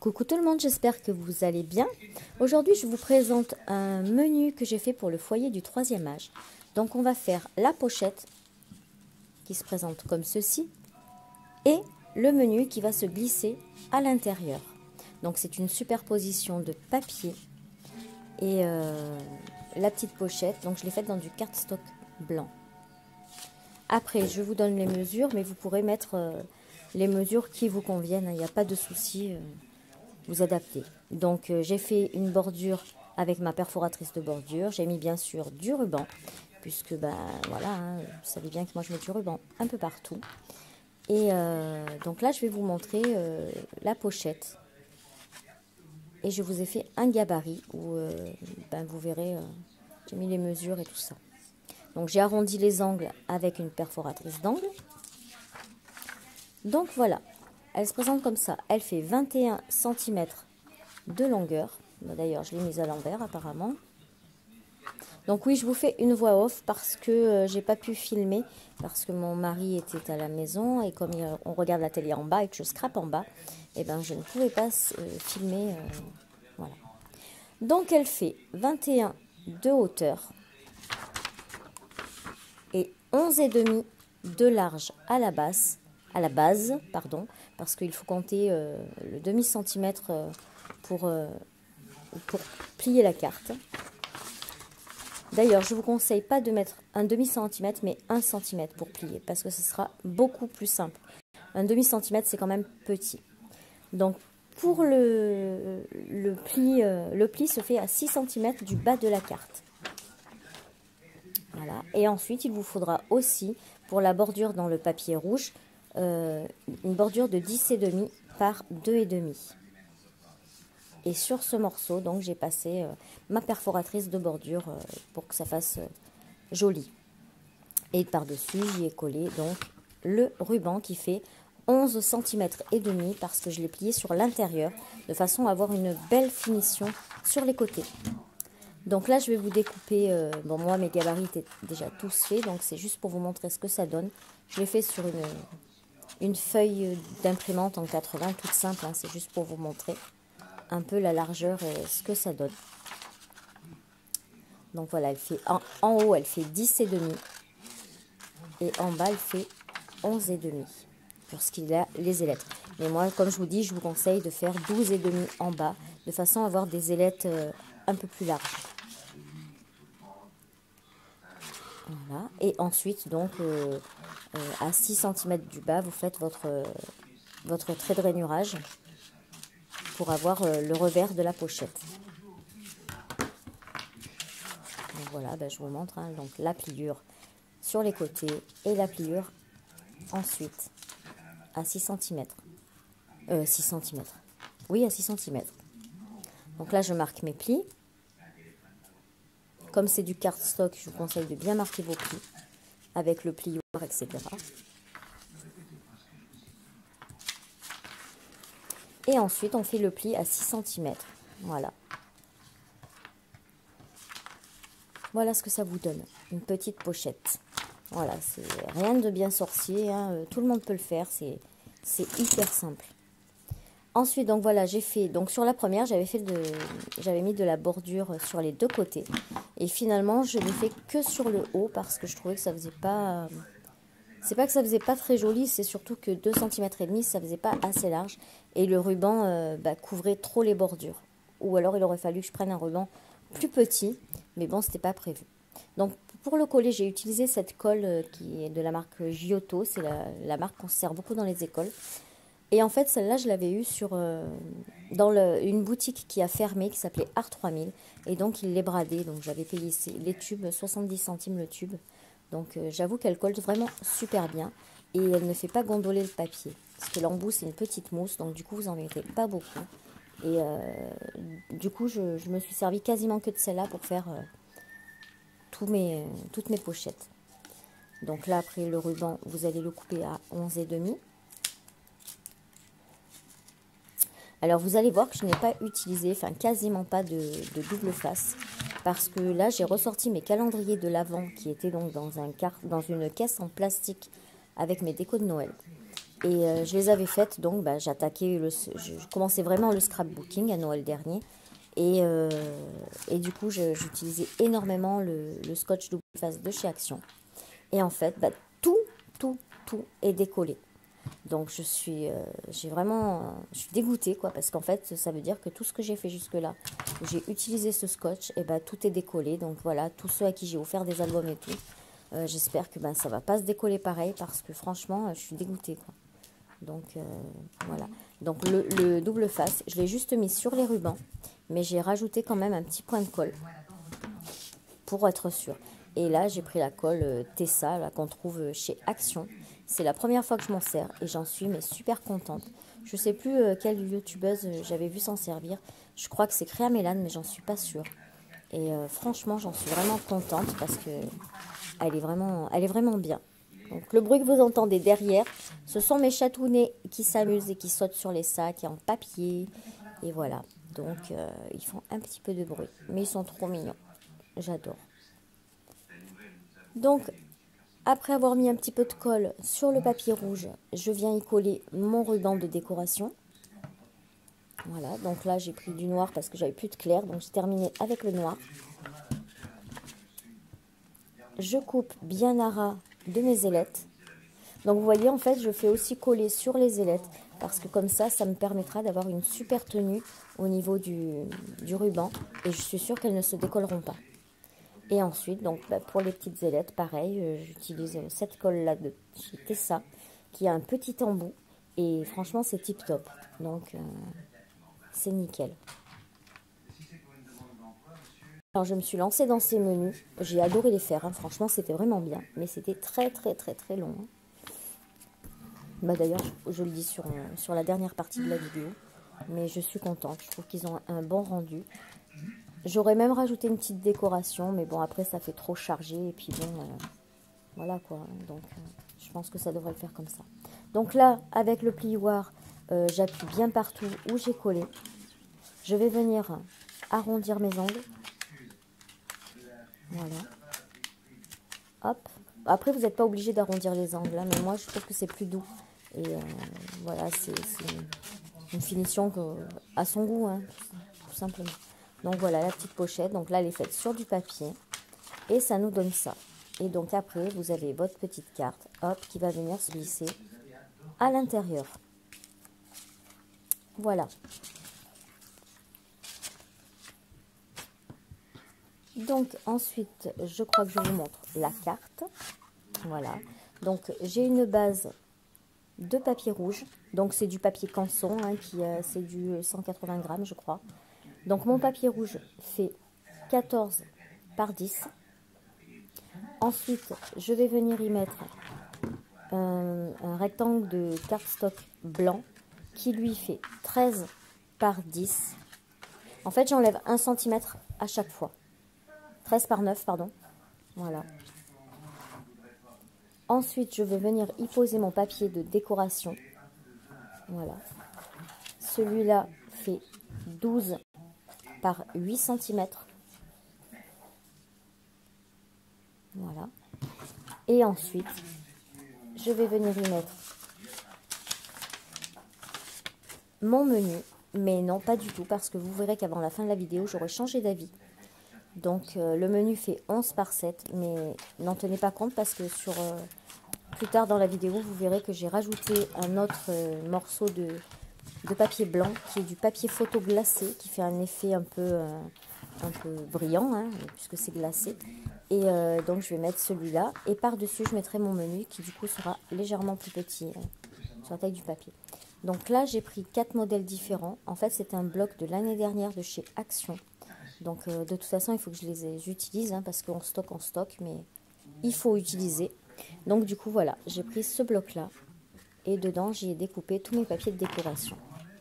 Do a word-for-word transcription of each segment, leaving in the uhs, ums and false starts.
Coucou tout le monde, j'espère que vous allez bien. Aujourd'hui, je vous présente un menu que j'ai fait pour le foyer du troisième âge. Donc, on va faire la pochette qui se présente comme ceci et le menu qui va se glisser à l'intérieur. Donc, c'est une superposition de papier et euh, la petite pochette. Donc, je l'ai faite dans du cardstock blanc. Après, je vous donne les mesures, mais vous pourrez mettre euh, les mesures qui vous conviennent. Il n'y a pas de souci. Euh, vous adaptez. Donc euh, j'ai fait une bordure avec ma perforatrice de bordure. J'ai mis bien sûr du ruban, puisque ben voilà, hein, vous savez bien que moi je mets du ruban un peu partout. Et euh, donc là je vais vous montrer euh, la pochette. Et je vous ai fait un gabarit où euh, ben, vous verrez, euh, j'ai mis les mesures et tout ça. Donc j'ai arrondi les angles avec une perforatrice d'angle. Donc voilà. Elle se présente comme ça. Elle fait vingt et un centimètres de longueur. D'ailleurs, je l'ai mise à l'envers apparemment. Donc oui, je vous fais une voix off parce que euh, j'ai pas pu filmer. Parce que mon mari était à la maison. Et comme il, on regarde la télé en bas et que je scrape en bas, et ben je ne pouvais pas euh, filmer. Euh, voilà. Donc elle fait vingt et un de hauteur. Et onze virgule cinq de large à la base. à la base, pardon, parce qu'il faut compter euh, le demi-centimètre euh, pour, euh, pour plier la carte. D'ailleurs, je vous conseille pas de mettre un demi-centimètre, mais un centimètre pour plier, parce que ce sera beaucoup plus simple. Un demi-centimètre, c'est quand même petit. Donc, pour le, le, pli, euh, le pli se fait à six centimètres du bas de la carte. Voilà. Et ensuite, il vous faudra aussi, pour la bordure dans le papier rouge, Euh, une bordure de dix virgule cinq par deux virgule cinq. Et sur ce morceau, donc j'ai passé euh, ma perforatrice de bordure euh, pour que ça fasse euh, joli. Et par-dessus, j'y ai collé donc le ruban qui fait onze centimètres et demi parce que je l'ai plié sur l'intérieur de façon à avoir une belle finition sur les côtés. Donc là, je vais vous découper. Euh, bon, moi, mes gabarits étaient déjà tous faits, donc c'est juste pour vous montrer ce que ça donne. Je l'ai fait sur une une feuille d'imprimante en quatre-vingts, toute simple, hein, c'est juste pour vous montrer un peu la largeur et ce que ça donne. Donc voilà, elle fait en, en haut, elle fait dix virgule cinq et en bas, elle fait onze virgule cinq pour ce qu'il a les ailettes. Mais moi, comme je vous dis, je vous conseille de faire douze virgule cinq en bas, de façon à avoir des ailettes euh, un peu plus larges. Voilà. Et ensuite, donc, euh, euh, à six centimètres du bas, vous faites votre, euh, votre trait de rainurage pour avoir euh, le revers de la pochette. Donc voilà, ben, je vous montre. Hein, donc la pliure sur les côtés et la pliure ensuite à six centimètres. Euh, six centimètres. Oui, à six centimètres. Donc là, je marque mes plis. Comme c'est du cardstock, je vous conseille de bien marquer vos plis avec le plioir, et cetera. Et ensuite, on fait le pli à six centimètres. Voilà. Voilà ce que ça vous donne. Une petite pochette. Voilà, c'est rien de bien sorcier. Hein. Tout le monde peut le faire. C'est hyper simple. Ensuite, donc voilà, j'ai fait, donc sur la première, j'avais fait de, j'avais mis de la bordure sur les deux côtés. Et finalement, je l'ai fait que sur le haut parce que je trouvais que ça faisait pas, c'est pas que ça faisait pas très joli, c'est surtout que deux centimètres et demi, ça faisait pas assez large. Et le ruban euh, bah, couvrait trop les bordures. Ou alors, il aurait fallu que je prenne un ruban plus petit, mais bon, c'était pas prévu. Donc, pour le coller, j'ai utilisé cette colle euh, qui est de la marque Giotto. C'est la, la marque qu'on se sert beaucoup dans les écoles. Et en fait, celle-là, je l'avais eue sur, euh, dans le, une boutique qui a fermé, qui s'appelait Art trois mille. Et donc, il les bradait. Donc, j'avais payé les tubes, soixante-dix centimes le tube. Donc, euh, j'avoue qu'elle colle vraiment super bien. Et elle ne fait pas gondoler le papier. Parce que l'embout, c'est une petite mousse. Donc, du coup, vous n'en mettez pas beaucoup. Et euh, du coup, je, je me suis servi quasiment que de celle-là pour faire euh, tous mes, toutes mes pochettes. Donc là, après le ruban, vous allez le couper à onze virgule cinq. Alors, vous allez voir que je n'ai pas utilisé, enfin quasiment pas de, de double face. Parce que là, j'ai ressorti mes calendriers de l'Avent qui étaient donc dans, un car, dans une caisse en plastique avec mes décos de Noël. Et euh, je les avais faites, donc bah, j'attaquais, le, je, je commençais vraiment le scrapbooking à Noël dernier. Et, euh, et du coup, j'utilisais énormément le, le scotch double face de chez Action. Et en fait, bah, tout, tout, tout est décollé. Donc je suis, euh, j'ai vraiment, euh, je suis dégoûtée quoi, parce qu'en fait, ça veut dire que tout ce que j'ai fait jusque-là, j'ai utilisé ce scotch, et bah tout est décollé. Donc voilà, tous ceux à qui j'ai offert des albums et tout, euh, j'espère que ben ça va pas se décoller pareil, parce que franchement, je suis dégoûtée quoi. Donc euh, voilà. Donc le, le double face, je l'ai juste mis sur les rubans, mais j'ai rajouté quand même un petit point de colle pour être sûr. Et là, j'ai pris la colle euh, Tessa, là qu'on trouve chez Action. C'est la première fois que je m'en sers et j'en suis mais super contente. Je sais plus euh, quelle youtubeuse euh, j'avais vu s'en servir. Je crois que c'est Créa Mélane, mais j'en suis pas sûre. Et euh, franchement, j'en suis vraiment contente parce que elle est vraiment, elle est vraiment bien. Donc le bruit que vous entendez derrière, ce sont mes chatounets qui s'amusent et qui sautent sur les sacs et en papier. Et voilà. Donc euh, ils font un petit peu de bruit, mais ils sont trop mignons. J'adore. Donc, après avoir mis un petit peu de colle sur le papier rouge, je viens y coller mon ruban de décoration. Voilà, donc là j'ai pris du noir parce que j'avais plus de clair, donc j'ai terminé avec le noir. Je coupe bien à ras de mes ailettes. Donc vous voyez, en fait, je fais aussi coller sur les ailettes parce que comme ça, ça me permettra d'avoir une super tenue au niveau du, du ruban et je suis sûre qu'elles ne se décolleront pas. Et ensuite, donc bah, pour les petites ailettes, pareil, euh, j'utilise cette colle-là de chez Tessa, qui a un petit embout. Et franchement, c'est tip top. Donc, euh, c'est nickel. Alors, je me suis lancée dans ces menus. J'ai adoré les faire. Hein. Franchement, c'était vraiment bien. Mais c'était très, très, très, très long. Hein. Bah, d'ailleurs, je, je le dis sur, euh, sur la dernière partie de la vidéo. Mais je suis contente. Je trouve qu'ils ont un bon rendu. J'aurais même rajouté une petite décoration, mais bon, après, ça fait trop chargé. Et puis bon, euh, voilà quoi. Donc, euh, je pense que ça devrait le faire comme ça. Donc là, avec le plioir, euh, j'appuie bien partout où j'ai collé. Je vais venir arrondir mes angles. Voilà. Hop. Après, vous n'êtes pas obligé d'arrondir les angles, hein, mais moi, je trouve que c'est plus doux. Et euh, voilà, c'est une finition que, à son goût, hein, tout simplement. Donc voilà la petite pochette. Donc là, elle est faite sur du papier. Et ça nous donne ça. Et donc après, vous avez votre petite carte, hop, qui va venir se glisser à l'intérieur. Voilà. Donc ensuite, je crois que je vous montre la carte. Voilà. Donc j'ai une base de papier rouge. Donc c'est du papier canson, hein, qui euh, c'est du cent quatre-vingts grammes, je crois. Donc mon papier rouge fait quatorze par dix. Ensuite, je vais venir y mettre un, un rectangle de cardstock blanc qui lui fait treize par dix. En fait, j'enlève un centimètre à chaque fois. treize par neuf, pardon. Voilà. Ensuite, je vais venir y poser mon papier de décoration. Voilà. Celui-là fait douze par huit centimètres. Voilà. Et ensuite, je vais venir y mettre mon menu. Mais non, pas du tout, parce que vous verrez qu'avant la fin de la vidéo, j'aurai changé d'avis. Donc, euh, le menu fait onze par sept, mais n'en tenez pas compte parce que sur euh, plus tard dans la vidéo, vous verrez que j'ai rajouté un autre euh, morceau de, de papier blanc, qui est du papier photo glacé, qui fait un effet un peu, euh, un peu brillant, hein, puisque c'est glacé. Et euh, donc, je vais mettre celui-là. Et par-dessus, je mettrai mon menu, qui du coup sera légèrement plus petit, euh, sur la taille du papier. Donc là, j'ai pris quatre modèles différents. En fait, c'est un bloc de l'année dernière de chez Action. Donc, euh, de toute façon, il faut que je les utilise, hein, parce qu'on stocke, on stocke, mais il faut utiliser. Donc, du coup, voilà, j'ai pris ce bloc-là. Et dedans, j'y ai découpé tous mes papiers de décoration.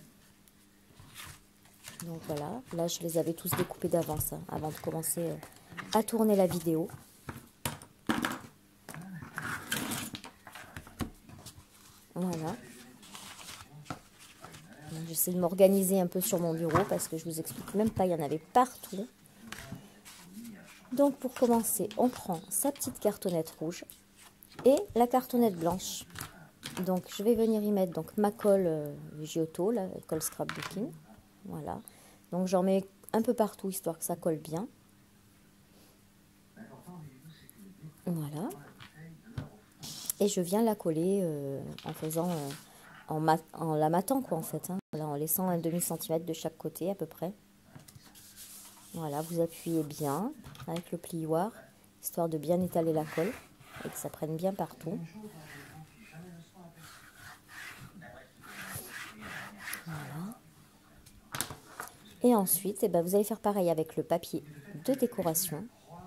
Donc, voilà. Là, je les avais tous découpés d'avance, hein, avant de commencer euh, à tourner la vidéo. Voilà. J'essaie de m'organiser un peu sur mon bureau parce que je vous explique même pas, il y en avait partout. Donc pour commencer, on prend sa petite cartonnette rouge et la cartonnette blanche. Donc je vais venir y mettre donc ma colle euh, Giotto, la colle scrapbooking. Voilà. Donc j'en mets un peu partout histoire que ça colle bien. Voilà. Et je viens la coller euh, en faisant, euh, en, mat en la matant quoi en fait. Hein. Voilà, en laissant un demi centimètre de chaque côté à peu près. Voilà, vous appuyez bien avec le plioir, histoire de bien étaler la colle et que ça prenne bien partout. Voilà. Et ensuite, eh ben, vous allez faire pareil avec le papier de décoration.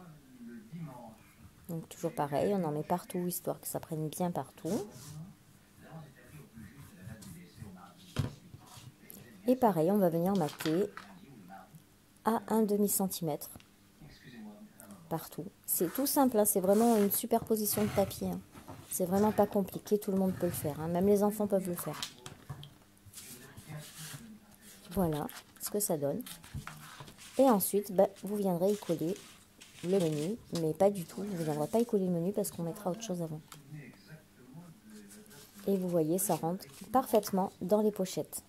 Donc toujours pareil, on en met partout, histoire que ça prenne bien partout. Et pareil, on va venir mater à un demi centimètre partout. C'est tout simple, hein, c'est vraiment une superposition de papier. Hein. C'est vraiment pas compliqué, tout le monde peut le faire. Hein. Même les enfants peuvent le faire. Voilà ce que ça donne. Et ensuite, bah, vous viendrez y coller le menu, mais pas du tout. Vous ne viendrez pas y coller le menu parce qu'on mettra autre chose avant. Et vous voyez, ça rentre parfaitement dans les pochettes.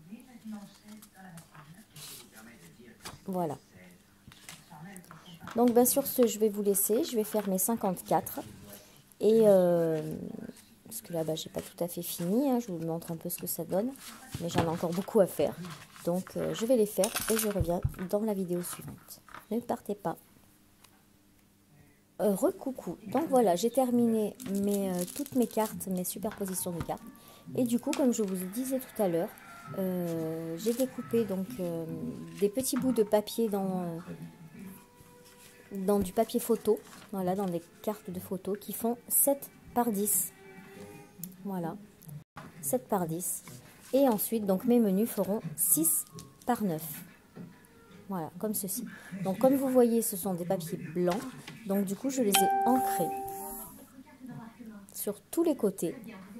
Voilà. Donc, ben, sur ce, je vais vous laisser. Je vais faire mes cinquante-quatre. Et, euh, parce que là, ben, j'ai pas tout à fait fini. Hein, je vous montre un peu ce que ça donne. Mais j'en ai encore beaucoup à faire. Donc, euh, je vais les faire et je reviens dans la vidéo suivante. Ne partez pas. Euh, Recoucou. Donc, voilà, j'ai terminé mes, euh, toutes mes cartes, mes superpositions de cartes. Et du coup, comme je vous disais tout à l'heure, euh, j'ai découpé donc euh, des petits bouts de papier dans... Euh, dans du papier photo, voilà, dans des cartes de photo qui font sept par dix. Voilà, sept par dix. Et ensuite, donc mes menus feront six par neuf. Voilà, comme ceci. Donc comme vous voyez, ce sont des papiers blancs. Donc du coup, je les ai ancrés sur tous les côtés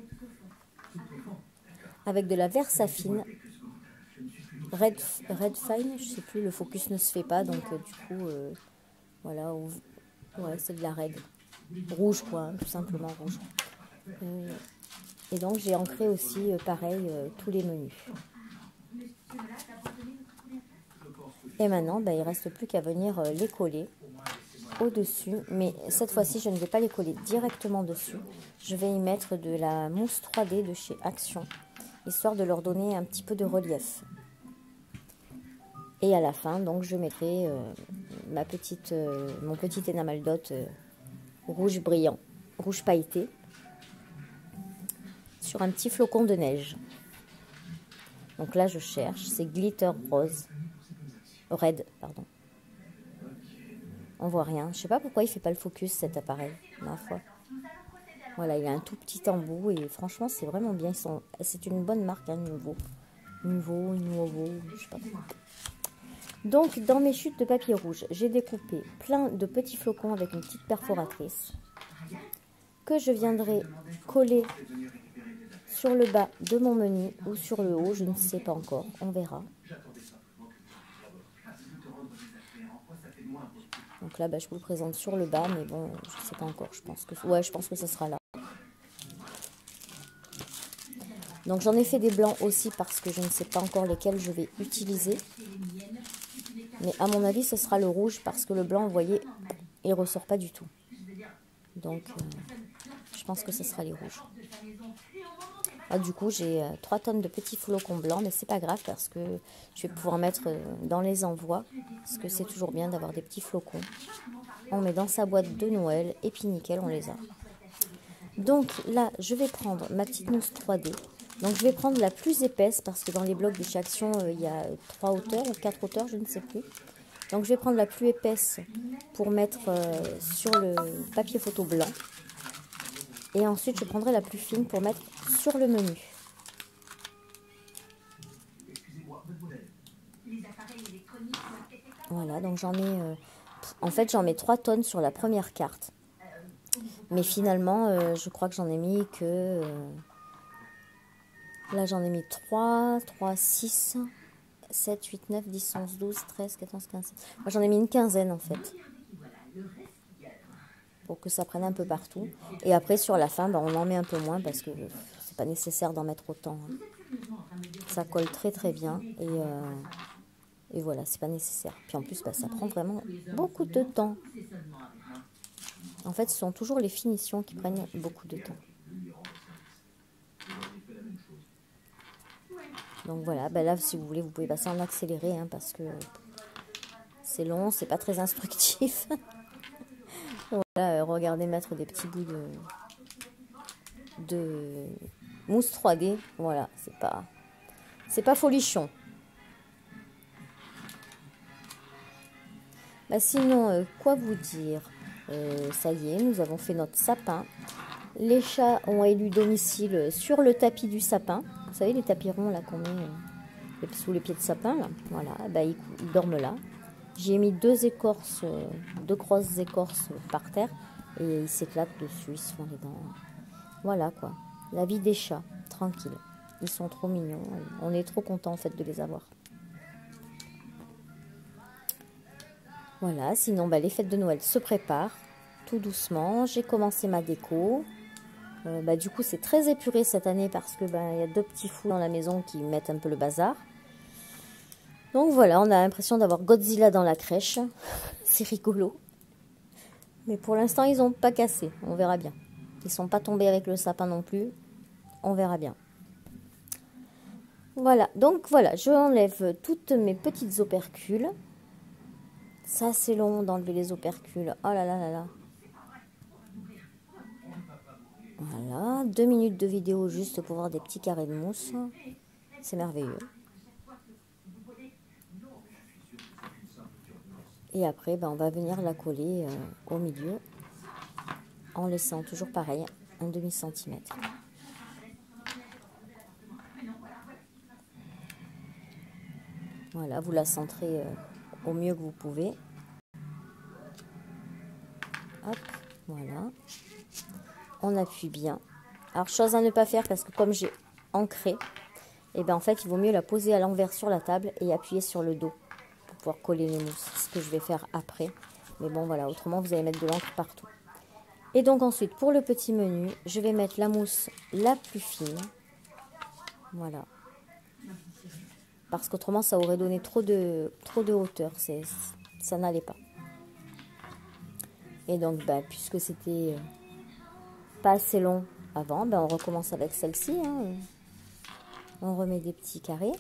avec de la Versafine Red, Red Fine, je sais plus, le focus ne se fait pas, donc euh, du coup... Euh, Voilà, ouais, c'est de la règle. Rouge, quoi, hein, tout simplement rouge. Euh, et donc, j'ai ancré aussi, euh, pareil, euh, tous les menus. Et maintenant, bah, il ne reste plus qu'à venir euh, les coller au-dessus. Mais cette fois-ci, je ne vais pas les coller directement dessus. Je vais y mettre de la mousse trois D de chez Action, histoire de leur donner un petit peu de relief. Et à la fin, donc, je mettrai euh, ma petite, euh, mon petit énamaldote euh, rouge brillant, rouge pailleté, sur un petit flocon de neige. Donc là, je cherche, c'est Glitter Rose, Red, pardon. On voit rien. Je sais pas pourquoi il fait pas le focus cet appareil, ma foi. Voilà, il a un tout petit embout et franchement, c'est vraiment bien. C'est une bonne marque, hein, Nuvo, Nuvo, Nuovo, je sais pas. Donc, dans mes chutes de papier rouge, j'ai découpé plein de petits flocons avec une petite perforatrice que je viendrai coller sur le bas de mon menu ou sur le haut, je ne sais pas encore, on verra. Donc là, bah, je vous le présente sur le bas, mais bon, je ne sais pas encore, je pense que, ouais, je pense que ça sera là. Donc j'en ai fait des blancs aussi parce que je ne sais pas encore lesquels je vais utiliser. Mais à mon avis, ce sera le rouge parce que le blanc, vous voyez, il ressort pas du tout. Donc, euh, je pense que ce sera les rouges. Ah, du coup, j'ai euh, trois tonnes de petits flocons blancs, mais c'est pas grave parce que je vais pouvoir mettre euh, dans les envois. Parce que c'est toujours bien d'avoir des petits flocons. On met dans sa boîte de Noël et puis nickel, on les a. Donc là, je vais prendre ma petite mousse trois D. Donc je vais prendre la plus épaisse parce que dans les blocs de chez Action, euh, il y a trois hauteurs ou quatre hauteurs, je ne sais plus. Donc je vais prendre la plus épaisse pour mettre euh, sur le papier photo blanc. Et ensuite je prendrai la plus fine pour mettre sur le menu. Voilà, donc j'en ai... Euh, en fait j'en mets trois tonnes sur la première carte. Mais finalement, euh, je crois que j'en ai mis que... Euh, là j'en ai mis trois, trois, six... sept, huit, neuf, dix, onze, douze, treize, quatorze, quinze. Moi j'en ai mis une quinzaine en fait. Pour que ça prenne un peu partout. Et après sur la fin, bah, on en met un peu moins parce que pas nécessaire d'en mettre autant. Hein. Ça colle très très bien. Et, euh, et voilà, c'est pas nécessaire. Puis en plus, bah, ça prend vraiment beaucoup de temps. En fait, ce sont toujours les finitions qui prennent beaucoup de temps. Donc voilà, bah là, si vous voulez, vous pouvez passer en accéléré, hein, parce que c'est long, c'est pas très instructif. Voilà, regardez mettre des petits bouts de, de mousse trois D. Voilà, c'est pas, c'est pas folichon. Bah sinon, euh, quoi vous dire, euh, ça y est, nous avons fait notre sapin. Les chats ont élu domicile sur le tapis du sapin. Vous savez, les tapis ronds là qu'on met euh, sous les pieds de sapin. Là. Voilà, bah, ils, ils dorment là. J'ai mis deux écorces, euh, deux grosses écorces par terre. Et ils s'éclatent dessus, ils se font les dents. Voilà quoi, la vie des chats, tranquille. Ils sont trop mignons. On est trop content en fait de les avoir. Voilà, sinon bah, les fêtes de Noël se préparent tout doucement. J'ai commencé ma déco. Euh, bah, du coup, c'est très épuré cette année parce que bah, y a deux petits fous dans la maison qui mettent un peu le bazar. Donc voilà, on a l'impression d'avoir Godzilla dans la crèche. C'est rigolo. Mais pour l'instant, ils n'ont pas cassé. On verra bien. Ils ne sont pas tombés avec le sapin non plus. On verra bien. Voilà, donc voilà, je enlève toutes mes petites opercules. Ça, c'est long d'enlever les opercules. Oh là là là là. Voilà, deux minutes de vidéo juste pour voir des petits carrés de mousse. C'est merveilleux. Et après, ben, on va venir la coller euh, au milieu en laissant toujours pareil, un demi centimètre. Voilà, vous la centrez euh, au mieux que vous pouvez. Hop, voilà. On appuie bien. Alors, chose à ne pas faire parce que comme j'ai ancré, et ben en fait, il vaut mieux la poser à l'envers sur la table et appuyer sur le dos pour pouvoir coller les mousses. C'est ce que je vais faire après. Mais bon, voilà, autrement, vous allez mettre de l'encre partout. Et donc ensuite, pour le petit menu, je vais mettre la mousse la plus fine. Voilà. Parce qu'autrement, ça aurait donné trop de, trop de hauteur. C'est, ça n'allait pas. Et donc, bah, puisque c'était pas assez long avant, bah, on recommence avec celle-ci. Hein. On remet des petits carrés.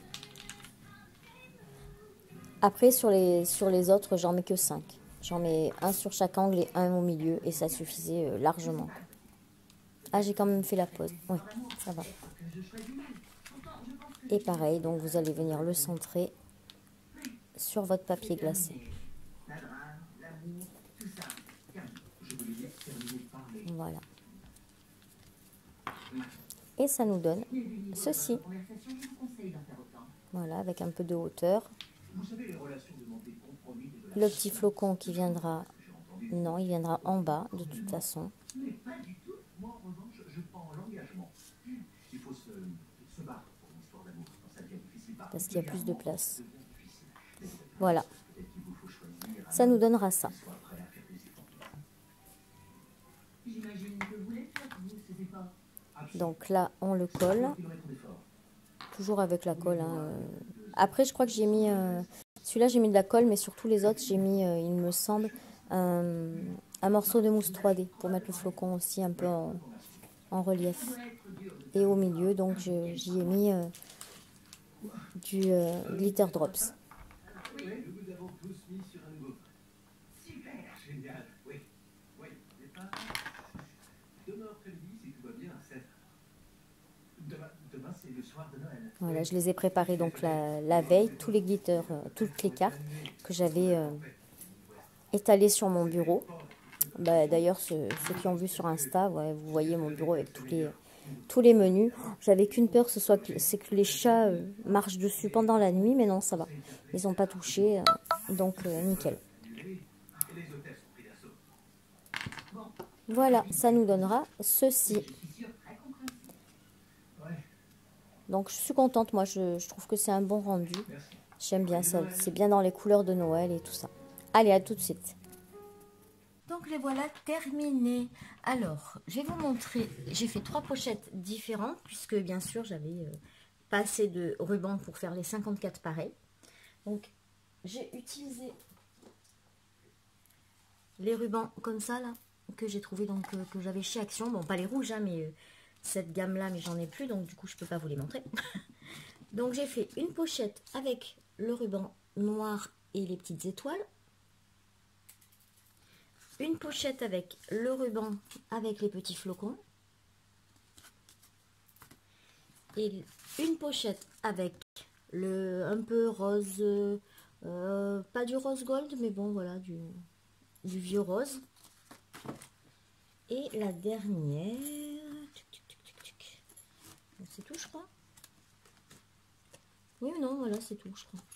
Après, sur les, sur les autres, j'en mets que cinq. J'en mets un sur chaque angle et un au milieu. Et ça suffisait euh, largement. Ah, j'ai quand même fait la pause. Oui, ça va. Et pareil, donc vous allez venir le centrer sur votre papier glacé. Voilà. Et ça nous donne ceci. Voilà, avec un peu de hauteur. Le petit flocon qui viendra, non, il viendra en bas de toute façon. Parce qu'il y a plus de place. Voilà. Ça nous donnera ça. Donc là, on le colle. Toujours avec la colle. Hein. Après, je crois que j'ai mis... Euh, celui-là, j'ai mis de la colle, mais sur tous les autres, j'ai mis, euh, il me semble, un, un morceau de mousse trois D pour mettre le flocon aussi un peu en, en relief. Et au milieu, donc, j'y ai mis euh, du euh, glitter drops. Voilà, je les ai préparés donc la, la veille, tous les glitters, euh, toutes les cartes que j'avais euh, étalées sur mon bureau. Bah, d'ailleurs, ceux, ceux qui ont vu sur Insta, ouais, vous voyez mon bureau avec tous les, tous les menus. J'avais qu'une peur, ce soit que, c'est que les chats euh, marchent dessus pendant la nuit, mais non, ça va. Ils n'ont pas touché, euh, donc euh, nickel. Voilà, ça nous donnera ceci. Donc je suis contente, moi je, je trouve que c'est un bon rendu. J'aime bien ça, c'est bien dans les couleurs de Noël et tout ça. Allez, à tout de suite. Donc les voilà terminés. Alors, je vais vous montrer, j'ai fait trois pochettes différentes, puisque bien sûr, j'avais euh, pas assez de ruban pour faire les cinquante-quatre pareils. Donc, j'ai utilisé les rubans comme ça, là, que j'ai trouvé, donc euh, que j'avais chez Action. Bon, pas les rouges, hein, mais euh, cette gamme-là, mais j'en ai plus, donc du coup, je peux pas vous les montrer. Donc, j'ai fait une pochette avec le ruban noir et les petites étoiles. Une pochette avec le ruban avec les petits flocons. Et une pochette avec le un peu rose, euh, pas du rose gold, mais bon voilà, du, du vieux rose. Et la dernière, c'est tout je crois. Oui ou non, voilà, c'est tout je crois.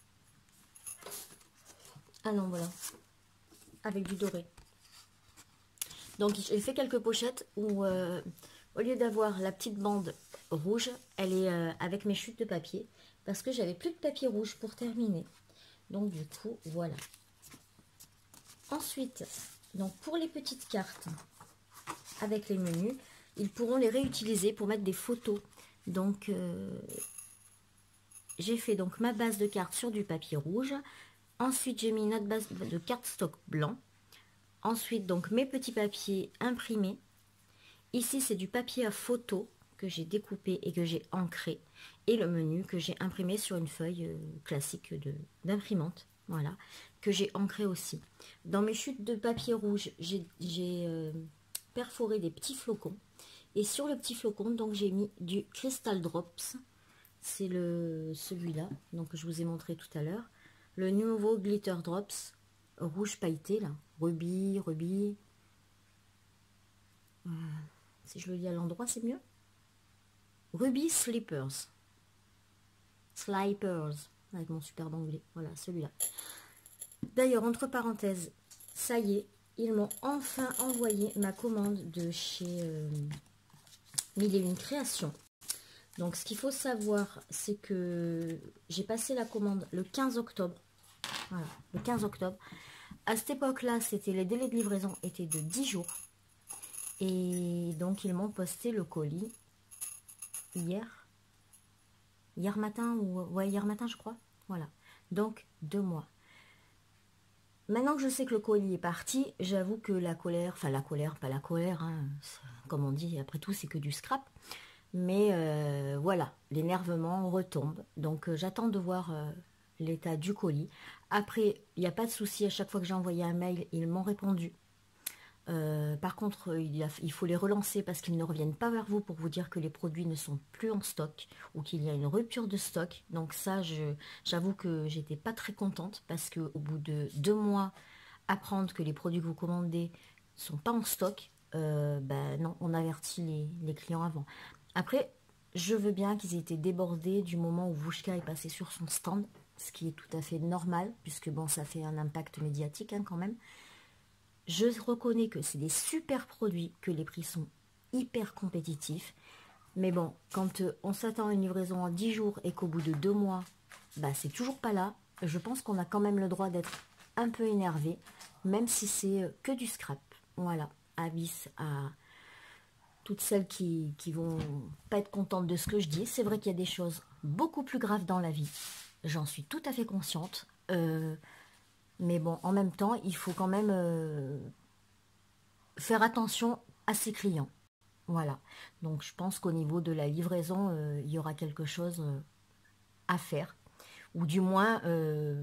Ah non, voilà, avec du doré. Donc j'ai fait quelques pochettes où euh, au lieu d'avoir la petite bande rouge, elle est euh, avec mes chutes de papier, parce que j'avais plus de papier rouge pour terminer. Donc du coup, voilà. Ensuite, donc pour les petites cartes avec les menus, ils pourront les réutiliser pour mettre des photos. Donc euh, j'ai fait donc ma base de cartes sur du papier rouge. Ensuite, j'ai mis notre base de cartes stock blanc. Ensuite, donc mes petits papiers imprimés. Ici, c'est du papier à photo que j'ai découpé et que j'ai ancré. Et le menu que j'ai imprimé sur une feuille euh, classique d'imprimante. Voilà, que j'ai ancré aussi. Dans mes chutes de papier rouge, j'ai euh, perforé des petits flocons. Et sur le petit flocon, donc j'ai mis du Crystal Drops. C'est le celui-là, donc je vous ai montré tout à l'heure. Le nouveau Glitter Drops rouge pailleté là, rubis, rubis. Euh, si je le lis à l'endroit, c'est mieux. Ruby Slippers. Slippers, avec mon superbe anglais. Voilà, celui-là. D'ailleurs, entre parenthèses, ça y est, ils m'ont enfin envoyé ma commande de chez euh, Mille et Une Créations. Donc, ce qu'il faut savoir, c'est que j'ai passé la commande le quinze octobre. Voilà, le quinze octobre. À cette époque-là, c'était les délais de livraison étaient de dix jours. Et donc, ils m'ont posté le colis hier. Hier matin, ou ouais, hier matin, je crois. Voilà. Donc, deux mois. Maintenant que je sais que le colis est parti, j'avoue que la colère, enfin la colère, pas la colère, hein, comme on dit, après tout, c'est que du scrap. Mais euh, voilà, l'énervement retombe. Donc, euh, j'attends de voir euh, l'état du colis. Après, il n'y a pas de souci, à chaque fois que j'ai envoyé un mail, ils m'ont répondu. Euh, par contre, il, a, il faut les relancer parce qu'ils ne reviennent pas vers vous pour vous dire que les produits ne sont plus en stock ou qu'il y a une rupture de stock. Donc ça, j'avoue que j'étais pas très contente parce qu'au bout de deux mois, apprendre que les produits que vous commandez sont pas en stock, euh, ben non, on avertit les, les clients avant. Après, je veux bien qu'ils aient été débordés du moment où Wouchka est passé sur son stand, ce qui est tout à fait normal puisque bon, ça fait un impact médiatique hein, quand même. Je reconnais que c'est des super produits, que les prix sont hyper compétitifs. Mais bon, quand euh, on s'attend à une livraison en dix jours et qu'au bout de deux mois, bah, c'est toujours pas là, je pense qu'on a quand même le droit d'être un peu énervé, même si c'est euh, que du scrap. Voilà, avis à toutes celles qui, qui vont pas être contentes de ce que je dis. C'est vrai qu'il y a des choses beaucoup plus graves dans la vie. J'en suis tout à fait consciente. Euh, Mais bon, en même temps, il faut quand même euh, faire attention à ses clients. Voilà. Donc, je pense qu'au niveau de la livraison, euh, il y aura quelque chose euh, à faire. Ou du moins, euh,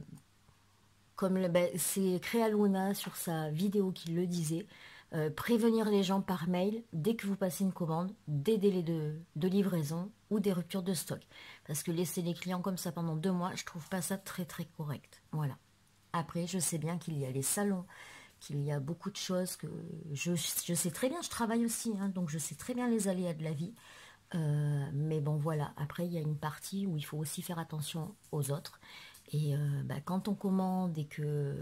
comme ben, c'est Créaluna sur sa vidéo qui le disait, euh, prévenir les gens par mail dès que vous passez une commande, des délais de, de livraison ou des ruptures de stock. Parce que laisser les clients comme ça pendant deux mois, je trouve pas ça très très correct. Voilà. Après, je sais bien qu'il y a les salons, qu'il y a beaucoup de choses que je, je sais très bien, je travaille aussi, hein, donc je sais très bien les aléas de la vie. Euh, mais bon, voilà, après, il y a une partie où il faut aussi faire attention aux autres. Et euh, bah, quand on commande et que,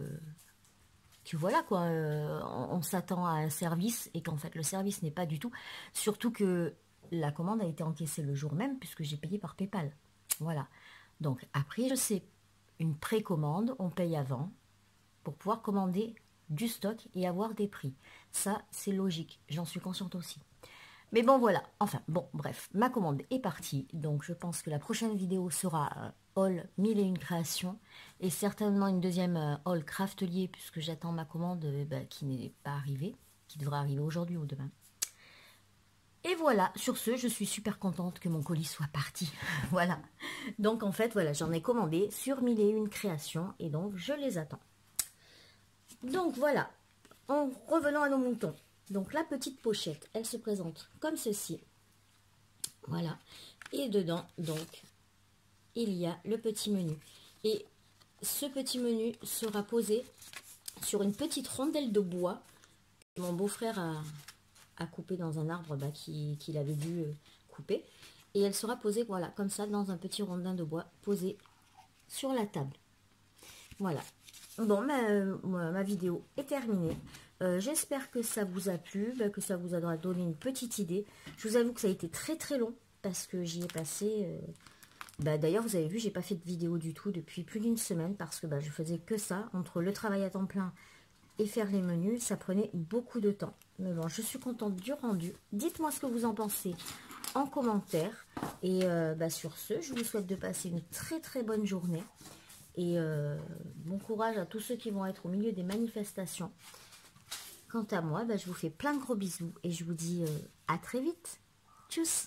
que voilà, quoi, euh, on, on s'attend à un service et qu'en fait, le service n'est pas du tout. Surtout que la commande a été encaissée le jour même puisque j'ai payé par PayPal. Voilà. Donc, après, je sais une précommande, on paye avant pour pouvoir commander du stock et avoir des prix. Ça, c'est logique, j'en suis consciente aussi. Mais bon, voilà, enfin, bon, bref, ma commande est partie. Donc, je pense que la prochaine vidéo sera euh, haul mille et une créations. Et certainement une deuxième euh, haul craftelier, puisque j'attends ma commande euh, bah, qui n'est pas arrivée, qui devrait arriver aujourd'hui ou demain. Et voilà, sur ce, je suis super contente que mon colis soit parti. Voilà. Donc, en fait, voilà, j'en ai commandé sur mille et une créations. Et donc, je les attends. Donc, voilà. En revenant à nos moutons. Donc la petite pochette, elle se présente comme ceci. Voilà. Et dedans, donc, il y a le petit menu. Et ce petit menu sera posé sur une petite rondelle de bois que mon beau-frère a, a coupé dans un arbre bah, qu'il qui avait dû euh, couper. Et elle sera posée, voilà, comme ça, dans un petit rondin de bois posé sur la table. Voilà. Bon, ma, ma vidéo est terminée. Euh, J'espère que ça vous a plu, bah, que ça vous a donné une petite idée. Je vous avoue que ça a été très très long parce que j'y ai passé... Euh, bah, d'ailleurs, vous avez vu, j'ai pas fait de vidéo du tout depuis plus d'une semaine parce que bah, je faisais que ça. Entre le travail à temps plein et faire les menus, ça prenait beaucoup de temps. Mais bon, je suis contente du rendu. Dites-moi ce que vous en pensez en commentaire. Et euh, bah, sur ce, je vous souhaite de passer une très très bonne journée. Et euh, bon courage à tous ceux qui vont être au milieu des manifestations. Quant à moi, bah, je vous fais plein de gros bisous et je vous dis euh, à très vite. Tchuss!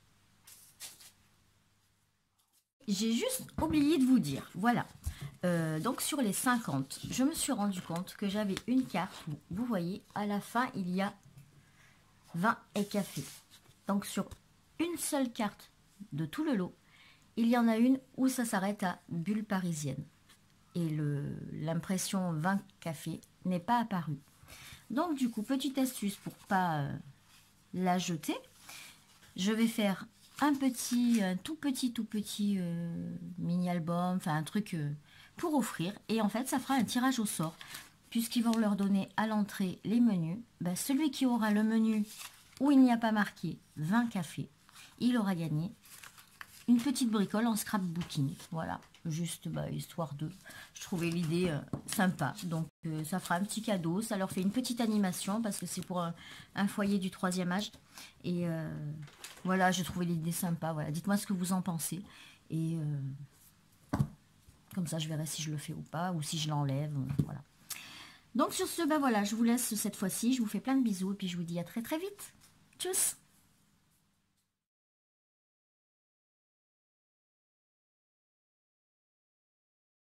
J'ai juste oublié de vous dire, voilà. Euh, donc sur les cinquante, je me suis rendu compte que j'avais une carte où, vous voyez, à la fin, il y a vin et café. Donc sur une seule carte de tout le lot, il y en a une où ça s'arrête à bulle parisienne. Et l'impression vin café n'est pas apparue. Donc du coup, petite astuce pour pas euh, la jeter, je vais faire un petit, un tout petit, tout petit euh, mini album, enfin un truc euh, pour offrir. Et en fait, ça fera un tirage au sort, puisqu'ils vont leur donner à l'entrée les menus. Ben, celui qui aura le menu où il n'y a pas marqué vin café, il aura gagné une petite bricole en scrapbooking. Voilà, juste bah, histoire de... Je trouvais l'idée euh, sympa. Donc euh, ça fera un petit cadeau. Ça leur fait une petite animation parce que c'est pour un, un foyer du troisième âge. Et euh, voilà, je trouvais l'idée sympa. Voilà, dites-moi ce que vous en pensez. Et euh, comme ça, je verrai si je le fais ou pas. Ou si je l'enlève. Voilà. Donc sur ce, ben voilà, je vous laisse cette fois-ci. Je vous fais plein de bisous. Et puis je vous dis à très très vite. Tchuss!